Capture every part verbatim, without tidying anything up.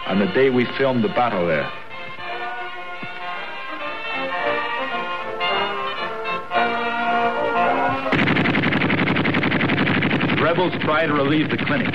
on the day we filmed the battle there. The rebels try to relieve the clinic.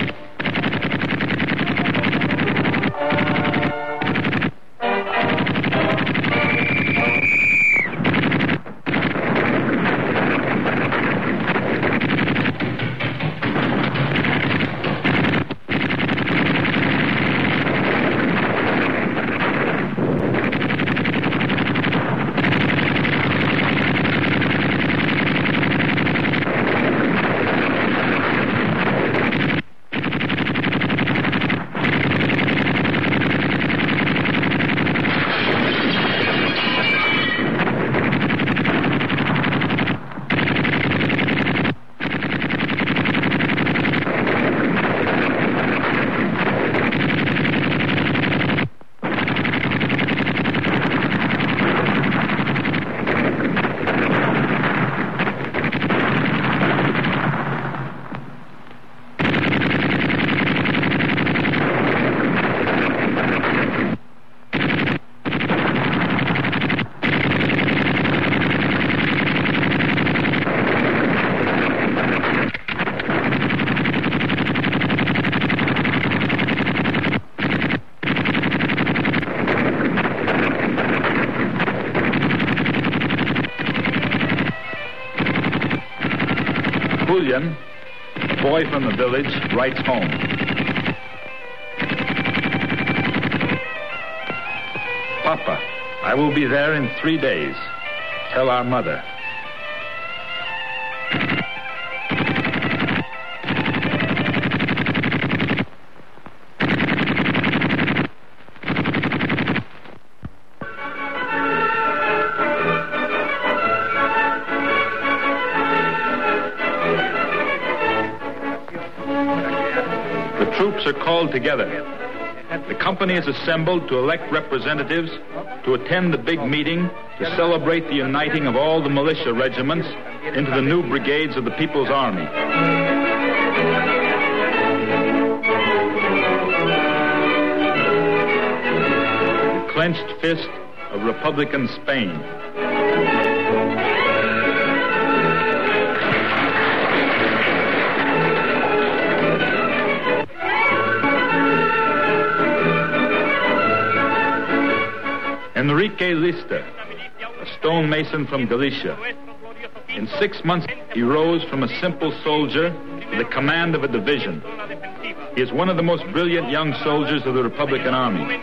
A boy from the village writes home. Papa, I will be there in three days. Tell our mother. Are called together. The company is assembled to elect representatives to attend the big meeting to celebrate the uniting of all the militia regiments into the new brigades of the People's Army. The clenched fist of Republican Spain. Enrique Lista, a stonemason from Galicia. In six months, he rose from a simple soldier to the command of a division. He is one of the most brilliant young soldiers of the Republican Army.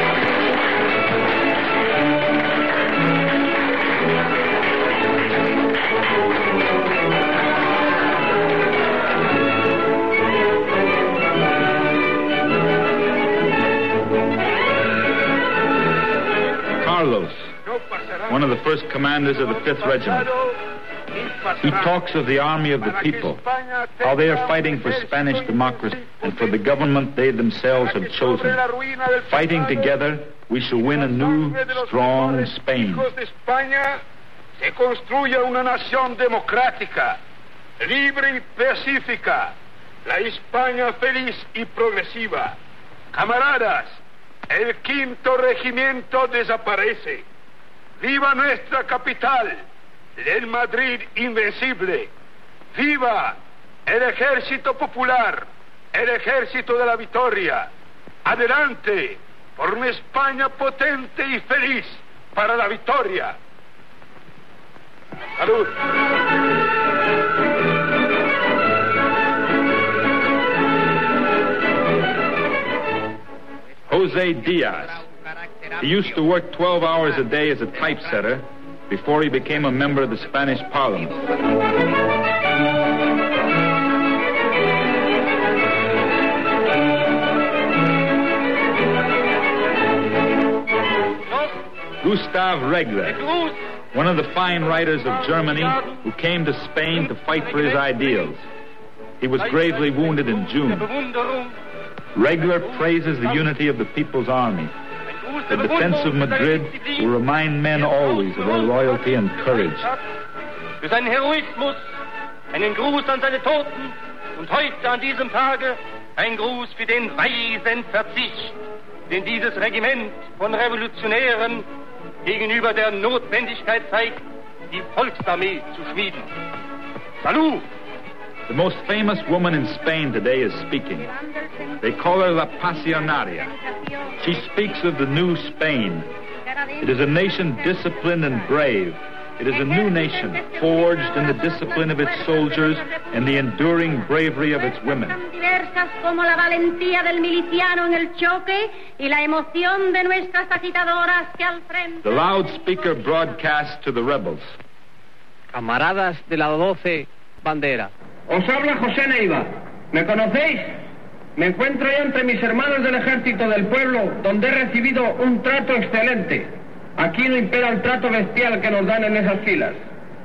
One of the first commanders of the fifth Regiment. He talks of the army of the people, how they are fighting for Spanish democracy and for the government they themselves have chosen. Fighting together, we shall win a new, strong Spain. Se construya una nación democrática, libre y pacífica, la España feliz y progresiva. Camaradas, el quinto regimiento desaparece. ¡Viva nuestra capital, el Madrid invencible! ¡Viva el ejército popular, el ejército de la victoria! ¡Adelante por una España potente y feliz para la victoria! ¡Salud! Jose Diaz. He used to work twelve hours a day as a typesetter before he became a member of the Spanish Parliament. Gustav Regler, one of the fine writers of Germany who came to Spain to fight for his ideals. He was gravely wounded in June. Regler praises the unity of the People's Army. The defense of Madrid will remind men always of their loyalty and courage. Für seinen Heroismus einen Gruß an seine Toten und heute an diesem Tage ein Gruß für den weisen Verzicht. den dieses Regiment von Revolutionären gegenüber der Notwendigkeit zeigt, die Volksarmee zu schmieden. Salut! The most famous woman in Spain today is speaking. They call her La Pasionaria. She speaks of the new Spain. It is a nation disciplined and brave. It is a new nation forged in the discipline of its soldiers and the enduring bravery of its women. Como la valentía del miliciano en el choque y la emoción de nuestras agitadoras que al frente. The loudspeaker broadcasts to the rebels. Camaradas de la doce bandera. Os habla José Neiva. ¿Me conocéis? Me encuentro yo entre mis hermanos del ejército del pueblo, donde he recibido un trato excelente. Aquí no impera el trato bestial que nos dan en esas filas.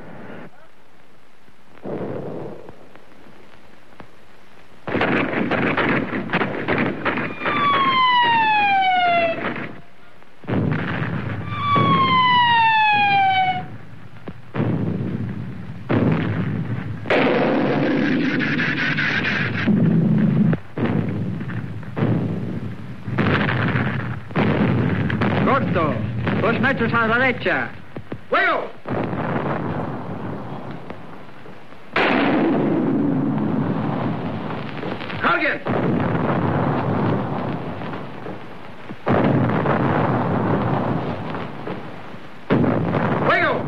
Corto, dos metros a la derecha. ¡Fuego! ¡Carguen! ¡Fuego!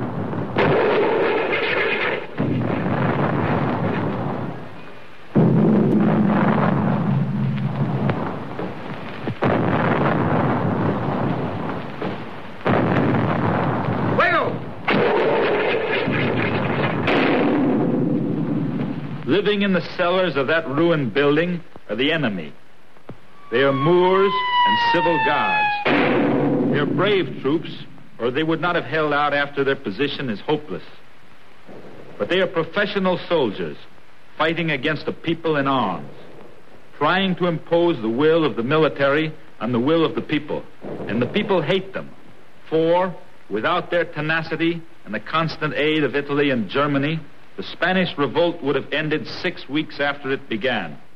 Living in the cellars of that ruined building are the enemy. They are Moors and civil guards. They are brave troops, or they would not have held out after their position is hopeless. But they are professional soldiers fighting against a people in arms, trying to impose the will of the military on the will of the people. And the people hate them, for without their tenacity and the constant aid of Italy and Germany, the Spanish revolt would have ended six weeks after it began.